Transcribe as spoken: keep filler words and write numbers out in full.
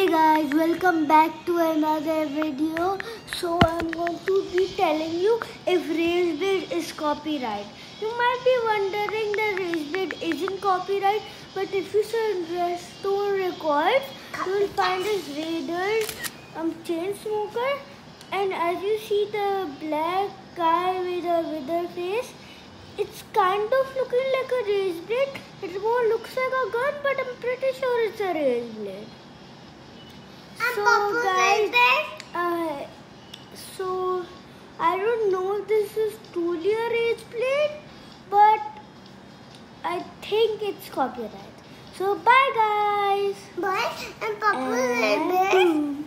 guys, welcome back to another video. So I'm going to be telling you if rageblade is copyright. You might be wondering that rageblade isn't copyright, but if you search Redstone records, you will find this Raiders um, chain smoker, and as you see the black guy with a wither face, it's kind of looking like a rageblade. It more looks like a gun, but I'm pretty sure it's a rageblade. So guys, uh, so I don't know if this is truly a rageblade, but I think it's copyright. So bye guys. Bye and Papa.